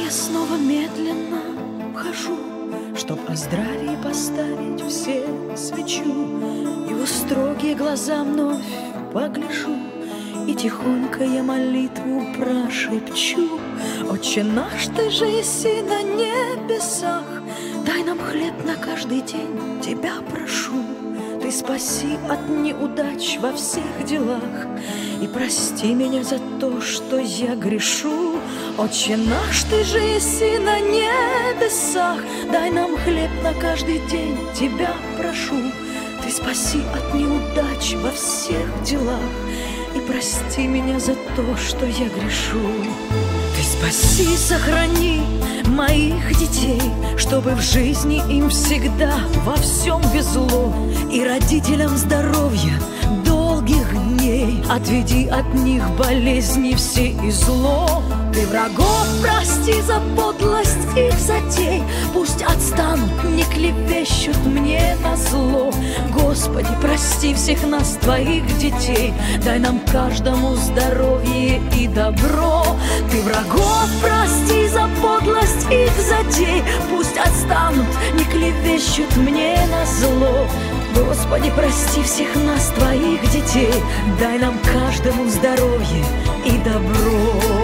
я снова медленно хожу, чтоб о здравии поставить все свечу. Его строгие глаза вновь погляжу, и тихонько я молитву прошепчу. Отче наш, ты же еси на небесах, дай нам хлеб на каждый день, тебя прошу. Ты спаси от неудач во всех делах и прости меня за то, что я грешу. Отче наш, ты же еси на небесах, дай нам хлеб на каждый день, тебя прошу. Ты спаси от неудач во всех делах и прости меня за то, что я грешу. Ты спаси, сохрани моих детей, чтобы в жизни им всегда во всем везло, и родителям здоровья долгих дней. Отведи от них болезни все и зло. Ты врагов прости за подлость их затей, пусть отстанут, не клевещут мне на зло. Господи, прости всех нас, твоих детей, дай нам каждому здоровье и добро. Ты врагов прости за подлость их затей, пусть отстанут, не клевещут мне на зло. Господи, прости всех нас, твоих детей, дай нам каждому здоровье и добро.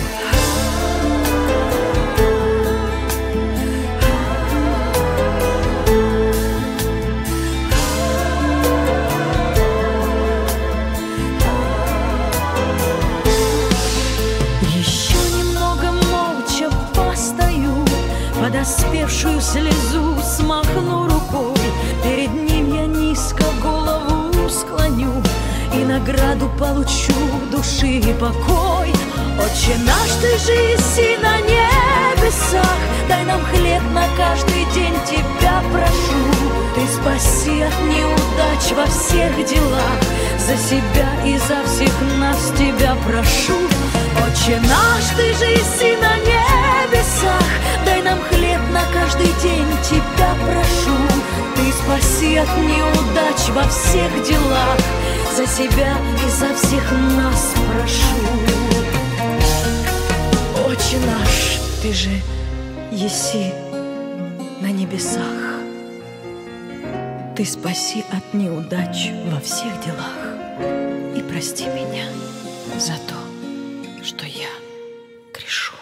Подоспевшую слезу смахну рукой, перед ним я низко голову склоню, и награду получу души и покой. Отче наш, ты же еси на небесах, дай нам хлеб на каждый день, тебя прошу. Ты спаси от неудач во всех делах, за себя и за всех нас тебя прошу. Отче наш, ты же еси на небесах, дай нам хлеб на каждый день, тебя прошу. Ты спаси от неудач во всех делах, за себя и за всех нас прошу. Отче наш, ты же еси на небесах, ты спаси от неудач во всех делах и прости меня за то, что я грешу.